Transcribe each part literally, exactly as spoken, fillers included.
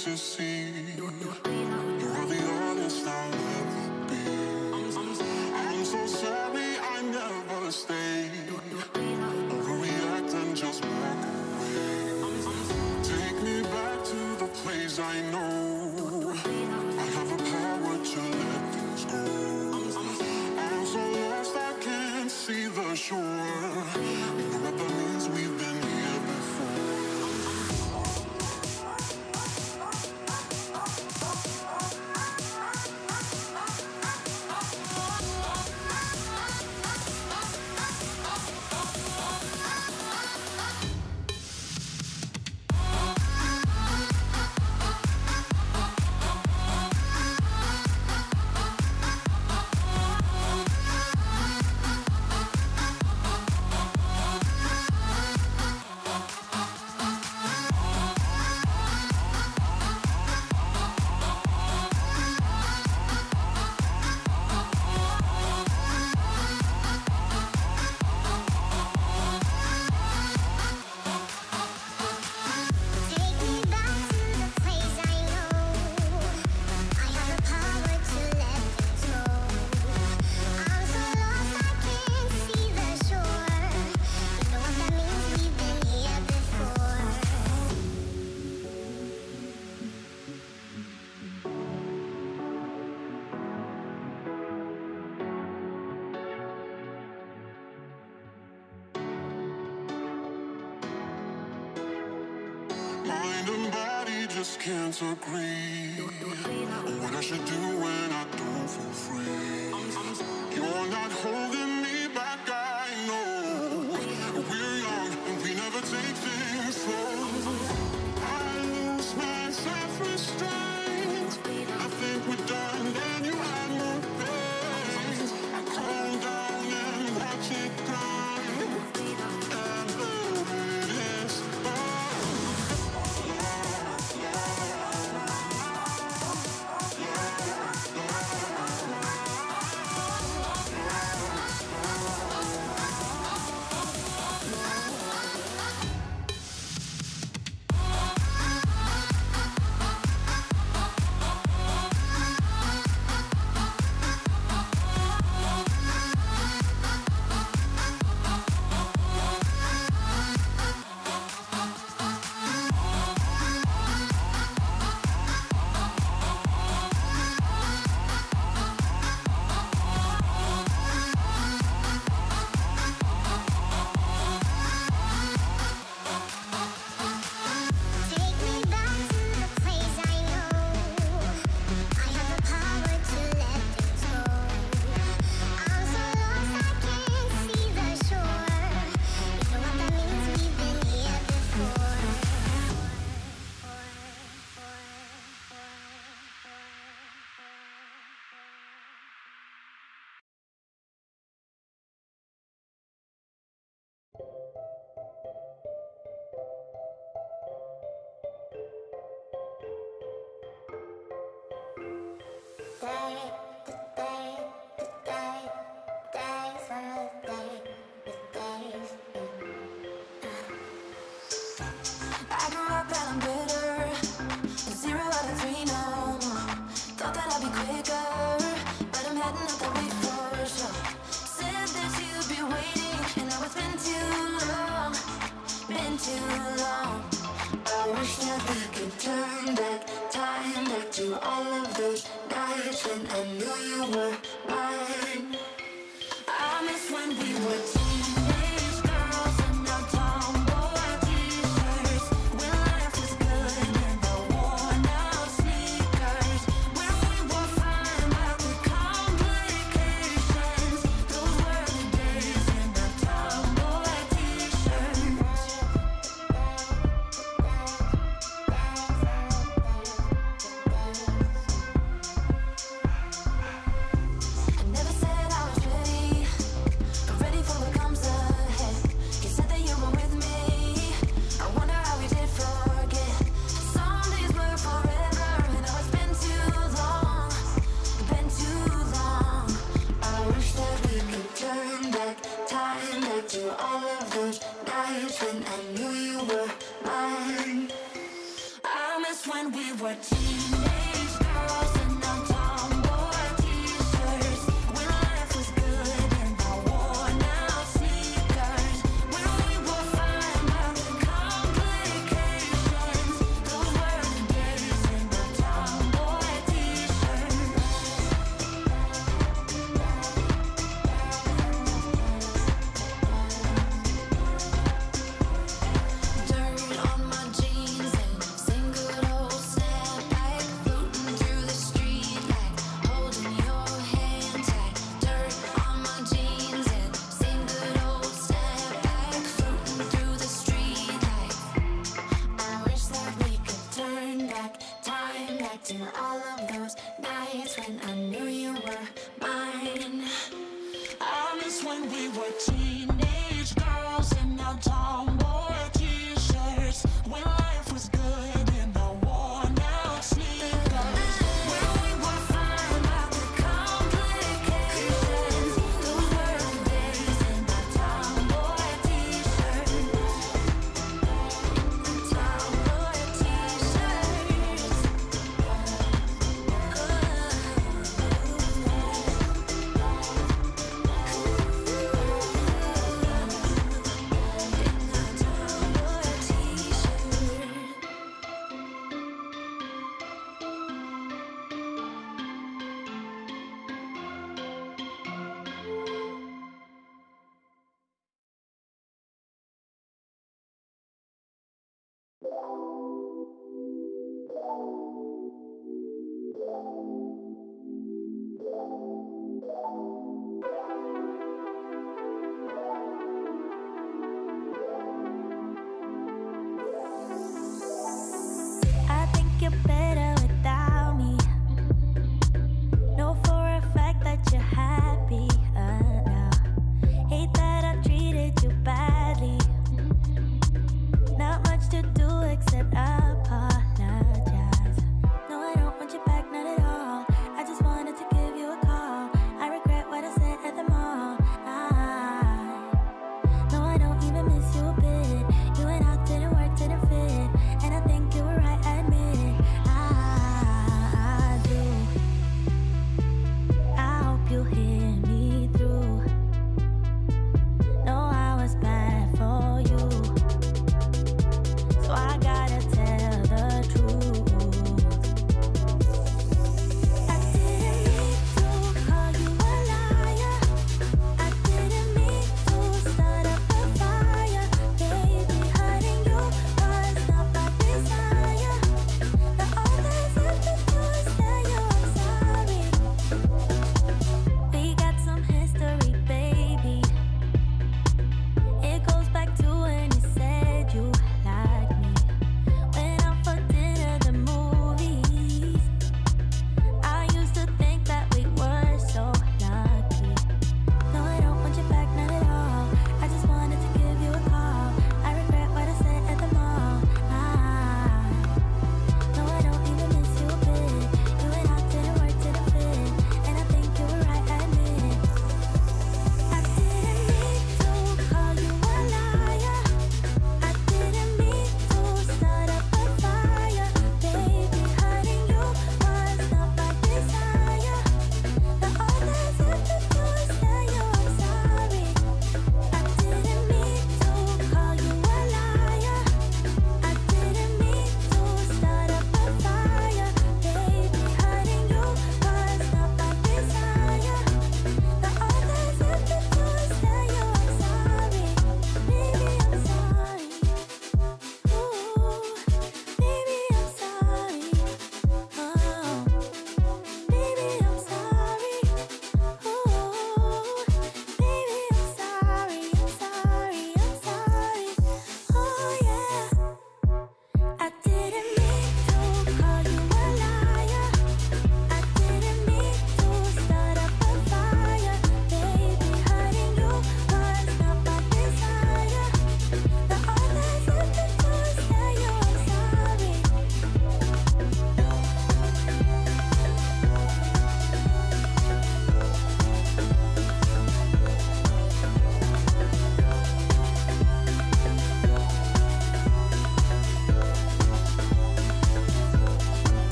to see. You're the honest I'll ever be. I'm so sorry I never stayed. Overreact and just walk away. Take me back to the place I know. I have the power to let things go. I'm so lost I can't see the shore. You know what that means, we've been here before. Mind and body just can't agree on what I should do when I don't feel free. You're not holding me back, I know. We're young and we never take things slow. I lose my self-restraint. I think we're done, then you had more pain. I calm down and watch it grind. And there it is. When I knew you were mine, I miss when when we were teenage girls in our tomboy t-shirts, when life was good and I wore out sneakers, when we would find out the complications. Those were the days in our tomboy t-shirts. Dirt on my jeans and sing good old snapback, floating through the street like holding your hand tight. Dirt on my jeans and sing good old snapback, floating through the street like. I wish that we could turn back time, back to all of those nights when I knew you were mine. I miss when we were teenage girls in our tomboy t-shirts, when life was good and I wore out sneakers, when we would find out the complications. Those were the days in our tomboy t-shirts, tomboy t-shirts. I think you're better without me. Know for a fact that you're happy uh, now. Hate that I treated you badly. Not much to do except apologize. No, I don't want you back, not at all. I just wanted to give you a call. I regret what I said at the mall. I, no, I don't even miss you a bit. You and I didn't work, didn't fit. And I think you were right, I admit it. I, I do. I hope you hear me through. No, I was bad for you, so I gotta tell the truth.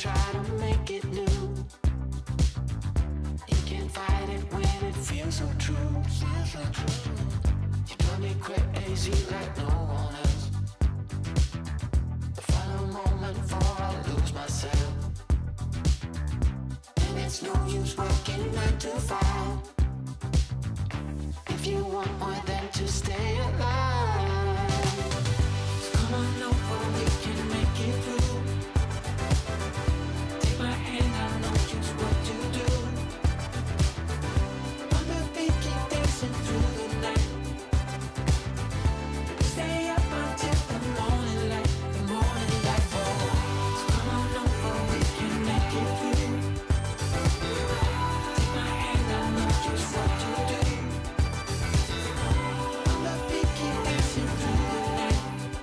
try to make it new. You can't fight it when it feels so true. You got me crazy like no one else. The final moment before I lose myself. And it's no use working nine to five if you want more than to stay alive. So come on over, we can make it through. Take my hand, I know just what to do. On the beat, keep dancing through the night. Stay up until the morning light, the morning light falls. So come on over, we can make it through. Take my hand, I know just what to do. On the beat, keep dancing through the night.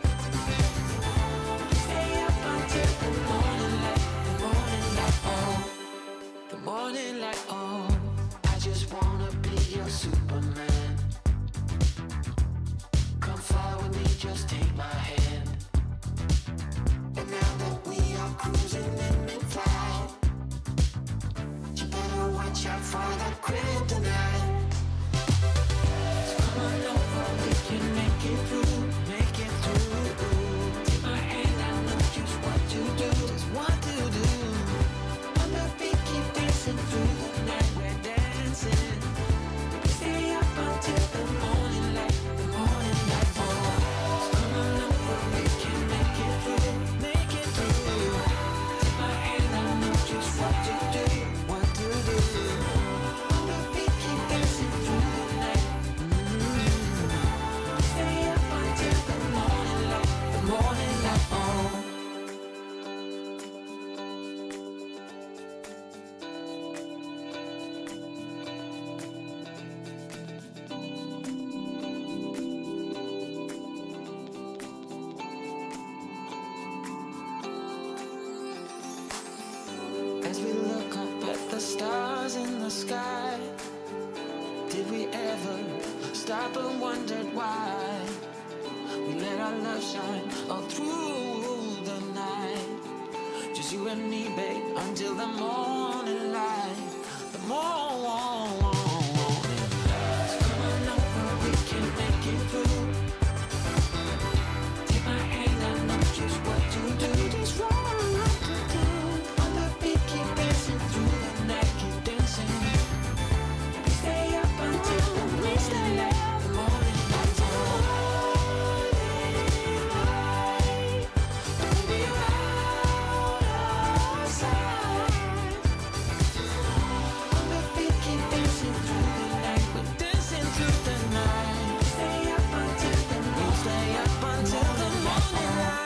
Stay up until the morning light, the morning light falls. The morning light on. I just wanna be your Superman. Come fly with me, just take my hand. And now that we are cruising in mid-flight, you better watch out for that kryptonite. So come on over, we can make it through, make it through. Take my hand, I know just what to do, just what to do. On the beat, keep dancing through the night, we're dancing. Stay up until the morning light, the morning light falls. Come on over, we can make it through, make it through. Take my hand, I know just what to do, what to do. On the beat, keep dancing through the night. Mm-hmm. Stay up until the morning light, the morning light falls. As we look up at the stars in the sky, did we ever stop and wondered why we let our love shine all through the night? Just you and me, babe, until the morning light, the morning light. So come on over, we can make it through. Take my hand, I know just what to do, just what to do. On the beat, keep dancing through the night, keep dancing. Stay up until the morning light, the morning light. Don't be out of sight. On the beat, keep dancing through the night, we're dancing through the night. Stay up until the morning, stay up until the morning light.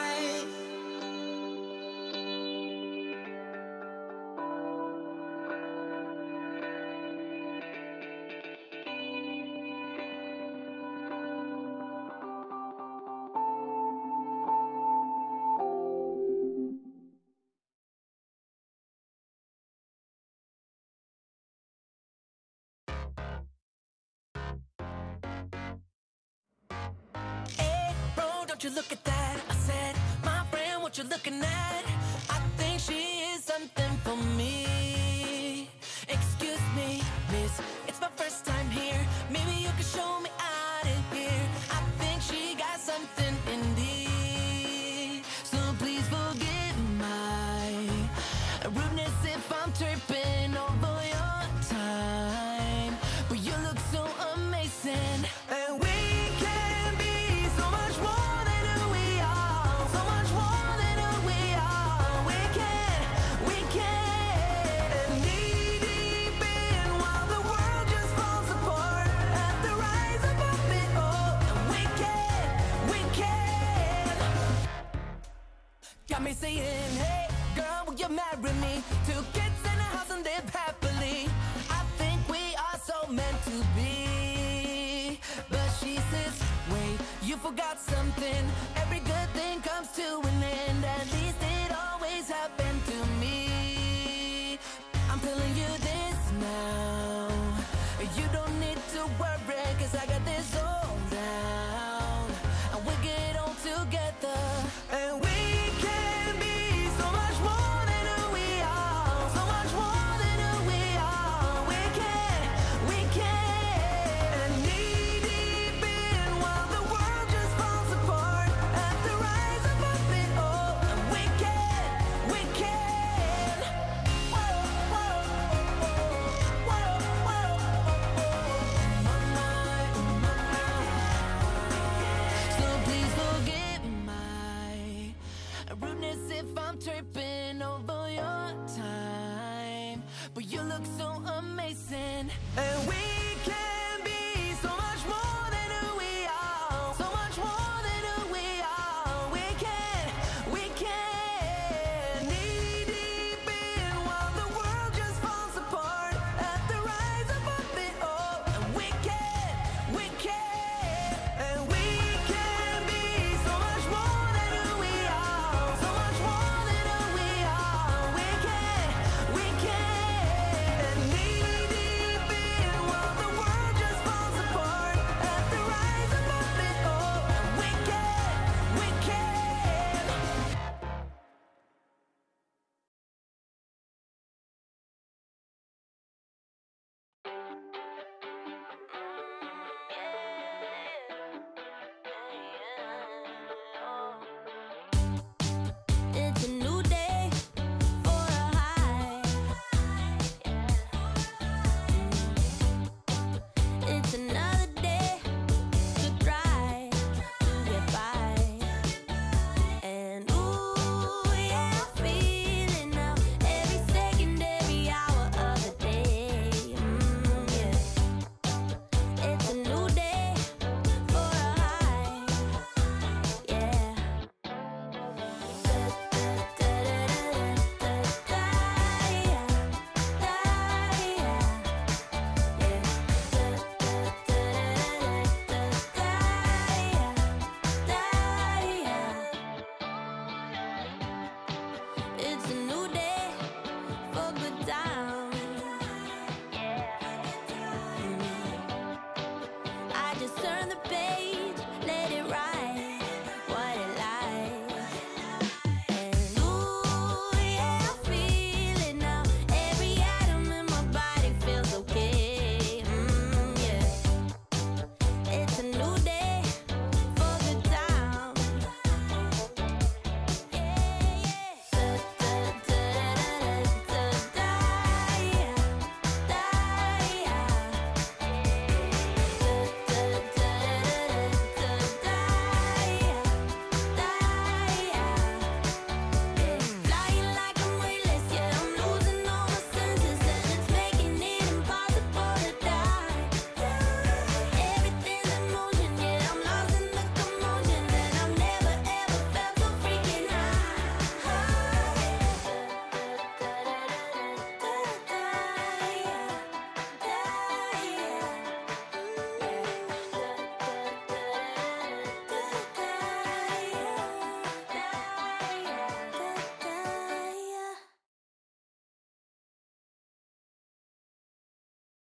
Hey, bro, don't you look at that? I said, my friend, what you looking at? I think she is something for me. Excuse me, miss, it's my first time here. Maybe you can show me out of here. I think she got something in me. So please forgive my rudeness if I'm tripping over your time. But you look so amazing. And we can be so much more than who we are. So much more than who we are. We can, we can. Knee deep in while the world just falls apart. At the rise above it all. And we can, we can. Got me saying, hey, girl, will you marry me? Two kids in a house and live happily. I think we are so meant to be. But she says, wait, you forgot something. Every good thing comes to an end. At least it always happened to me. I'm telling you this now. You don't need to worry, cause I got this all down. And we'll get on together. And we can be so much more than who we rejoicing. And